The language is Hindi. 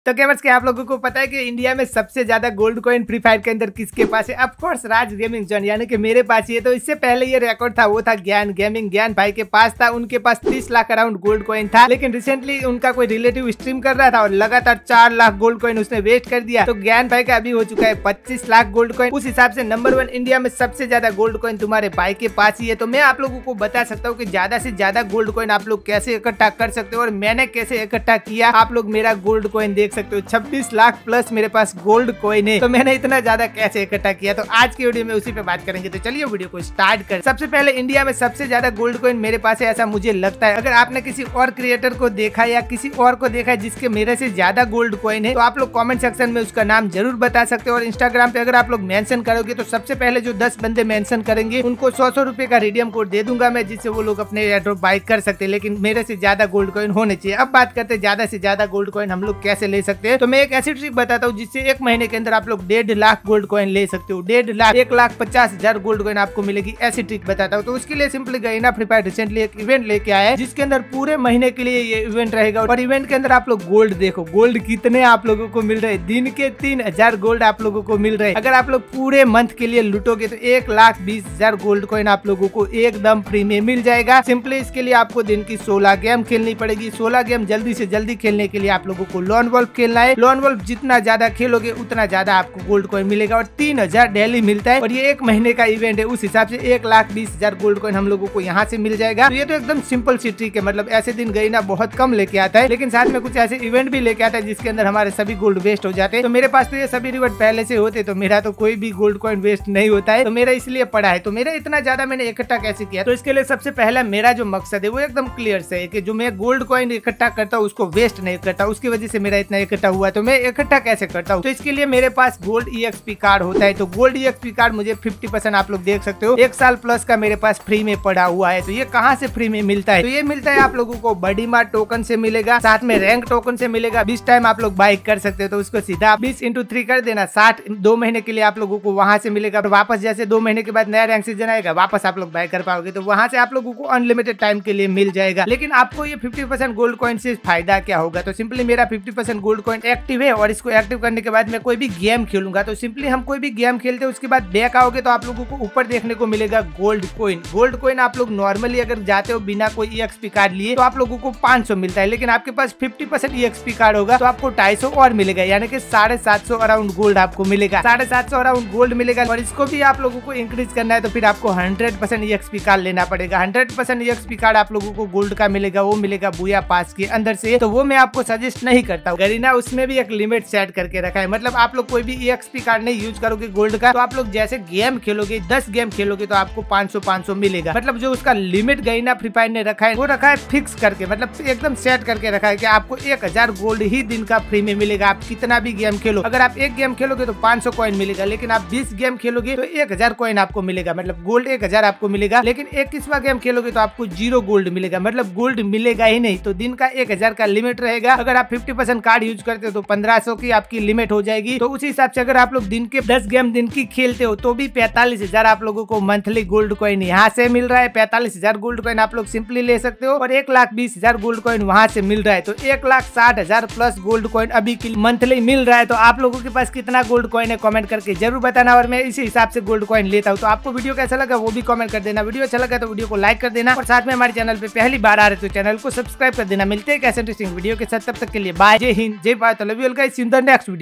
तो गेमर्स के आप लोगों को पता है कि इंडिया में सबसे ज्यादा गोल्ड कॉइन फ्री फायर के अंदर किसके पास है? Of course Raj gaming zone यानी कि मेरे पास ही है। तो इससे पहले ये रिकॉर्ड था वो था ज्ञान गेमिंग, ज्ञान भाई के पास था। उनके पास 30 लाख अराउंड गोल्ड कॉइन था, लेकिन रिसेंटली उनका कोई रिलेटिव स्ट्रीम कर रहा था और लगातार 4 लाख गोल्ड कॉइन उसने वेस्ट कर दिया। तो ज्ञान भाई का अभी हो चुका है 25 लाख गोल्ड कॉइन। उस हिसाब से नंबर 1 इंडिया में सबसे ज्यादा गोल्ड कॉइन तुम्हारे भाई के पास ही है। तो मैं आप लोगों को बता सकता हूँ कि ज्यादा से ज्यादा गोल्ड कॉइन आप लोग कैसे इकट्ठा कर सकते हो और मैंने कैसे इकट्ठा किया। आप लोग मेरा गोल्ड कॉइन देख सकते हो, 26 लाख प्लस मेरे पास गोल्ड कॉइन है। तो मैंने इतना ज्यादा कैसे इकट्ठा किया, तो आज की वीडियो में उसी पे बात करेंगे। तो चलिए वीडियो को स्टार्ट कर। सबसे पहले इंडिया में सबसे ज्यादा गोल्ड कॉइन मेरे पास है, ऐसा मुझे लगता है। अगर आपने किसी और क्रिएटर को देखा या किसी और को देखा है जिसके मेरे से ज्यादा गोल्ड कॉइन है, तो आप लोग कमेंट सेक्शन में उसका नाम जरूर बता सकते हो। और इंस्टाग्राम पे अगर आप लोग मेंशन करोगे तो सबसे पहले जो 10 बंदे मेंशन करेंगे उनको 100 रुपए का रिडीम कोड दे दूंगा मैं, जिससे वो लोग अपने एयरड्रॉप बाय कर सकते हैं। लेकिन मेरे से ज्यादा गोल्ड कॉइन होने चाहिए। अब बात करते हैं ज्यादा से ज्यादा गोल्ड कॉइन हम लोग कैसे ले सकते हैं। तो मैं एक ऐसी ट्रिक बताता हूँ जिससे एक महीने के अंदर आप लोग 1.5 लाख गोल्ड कॉइन ले सकते हो। 1.5 लाख 1,50,000 गोल्ड कॉइन आपको मिलेगी, ऐसी ट्रिक बताता हूँ। तो उसके लिए simply Garena free fire recently एक इवेंट लेके आया है जिसके अंदर पूरे महीने के लिए ये इवेंट रहेगा। और इवेंट के अंदर आप लोग गोल्ड देखो, गोल्ड कितने आप लोगों को मिल रहे हैं। दिन के 3,000 गोल्ड आप लोगों को मिल रहे हैं। अगर आप लोग पूरे मंथ के लिए लुटोगे तो 1,20,000 गोल्ड कॉइन आप लोगों को एकदम फ्री में मिल जाएगा। सिंपली इसके लिए आपको दिन की 16 गेम खेलनी पड़ेगी। 16 गेम जल्दी से जल्दी खेलने के लिए आप लोगों को लॉन वॉल्फ खेलना है। लॉन वॉल्फ जितना ज्यादा खेलोगे उतना ज्यादा आपको गोल्ड कॉइन मिलेगा और 3,000 डेली मिलता है। और ये एक महीने का इवेंट है, उस हिसाब से 1,20,000 गोल्ड कॉइन हम लोगों को यहाँ से मिल जाएगा। तो ये तो एकदम सिंपल सी ट्रिक है। मतलब ऐसे दिन गरीना बहुत कम लेके आता है, लेकिन साथ में कुछ ऐसे इवेंट भी लेके आता है जिसके अंदर हमारे सभी गोल्ड वेस्ट हो जाते हैं। तो मेरे पास तो ये सभी रिवॉर्ड पहले से होते, तो मेरा तो कोई भी गोल्ड कॉइन वेस्ट नहीं होता है। तो मेरा इसलिए पड़ा है। तो मेरा इतना ज्यादा मैंने इकट्ठा कैसे किया, तो इसके लिए सबसे पहला मेरा जो मकसद है वो एकदम क्लियर से है कि जो मैं गोल्ड कॉइन इकट्ठा करता हूँ उसको वेस्ट नहीं करता। उसकी वजह से मेरा इतना इकट्ठा हुआ। तो मैं इकट्ठा कैसे करता हूँ, तो इसके लिए मेरे पास गोल्ड EXP कार्ड होता है। तो गोल्ड EXP कार्ड मुझे 50% आप लोग देख सकते हो 1 साल प्लस का मेरे पास फ्री में पड़ा हुआ है। तो ये कहाँ से फ्री में मिलता है, तो ये मिलता है आप लोगों को बडी मार्ट टोकन से मिलेगा, साथ में रैंक टोकन से मिलेगा। 20 टाइम आप लोग बाइक कर सकते हो। तो उसको सीधा 20x3 कर देना, 60 2 महीने के लिए आप लोगों को वहां से मिलेगा। और वापस जैसे 2 महीने के बाद नया रैंक सीजन आएगा वापस आप लोग बाय कर पाओगे। तो वहां से आप लोगों को अनलिमिटेड टाइम के लिए मिल जाएगा। लेकिन आपको ये 50% गोल्ड कॉइन से फायदा क्या होगा, तो सिंपली मेरा 50% गोल्ड कॉइन एक्टिव है और इसको एक्टिव करने के बाद मैं कोई भी गेम खेलूंगा। तो सिंपली हम कोई भी गेम खेलते हैं उसके बाद बैक आओगे तो आप लोगों को ऊपर देखने को मिलेगा गोल्ड कॉइन। गोल्ड कॉइन आप लोग नॉर्मली अगर जाते हो बिना कोई EXP कार्ड लिए तो आप लोगों को 500 मिलता है, लेकिन आपके पास 50% EXP कार्ड होगा तो आपको 250 और मिलेगा, यानी कि 750 अराउंड गोल्ड आपको मिलेगा। 750 अराउंड गोल्ड मिलेगा। और इसको भी आप लोगों को इंक्रीज करना है तो फिर आपको 100% EXP कार्ड लेना पड़ेगा। 100% EXP कार्ड आप लोगों को गोल्ड का मिलेगा, वो मिलेगा बुया पास के अंदर से। तो वो मैं आपको सजेस्ट नहीं करता हूँ। गरीना उसमें भी एक लिमिट सेट करके रखा है। मतलब आप लोग कोई भी EXP कार्ड नहीं यूज करोगे गोल्ड का, तो आप लोग जैसे गेम खेलोगे 10 गेम खेलोगे तो आपको 500 मिलेगा। मतलब जो उसका लिमिट गरीना फ्री फायर ने रखा है वो रखा है फिक्स करके, मतलब एकदम सेट करके रखा है कि आपको 1,000 गोल्ड ही दिन का फ्री में मिलेगा। आप कितना भी गेम खेलो, अगर आप एक गेम खेलोगे तो 500 कॉइन मिलेगा, लेकिन आप 20 गेम खेलोगे तो 1,000 कॉइन आपको मिलेगा। मतलब गोल्ड 1,000 आपको मिलेगा। लेकिन 21वां गेम खेलोगे तो आपको 0 गोल्ड मिलेगा, मतलब गोल्ड मिलेगा ही नहीं। तो दिन का 1,000 का लिमिट रहेगा। अगर आप 50% कार्ड यूज करते हो तो 1500 की आपकी लिमिट हो जाएगी। तो उसी हिसाब से अगर आप लोग दिन के 10 गेम दिन की खेलते हो तो भी 45,000 आप लोगों को मंथली गोल्ड कॉइन यहाँ से मिल रहा है। 45,000 गोल्ड कॉइन आप लोग सिंपली ले सकते हो और 1,20,000 गोल्ड कॉइन वहां से मिल रहा है। तो 1,60,000 प्लस गोल्ड कॉइन अभी मंथली मिल रहा है। तो आप लोगों के पास कितना गोल्ड कॉइन है कमेंट करके जरूर बताना और मैं इसी हिसाब से गोल्ड कॉइन लेता हूँ। तो आपको वीडियो कैसा लगा वो भी कमेंट कर देना। वीडियो अच्छा लगा तो वीडियो को लाइक कर देना और साथ में हमारे चैनल पे पहली बार आ रहे तो चैनल को सब्सक्राइब कर देना। मिलते हैं कैसे इंटरेस्टिंग वीडियो के साथ, तब तक के लिए बाय, जय हिंद, जय Bharat, love you all guys, in the next video.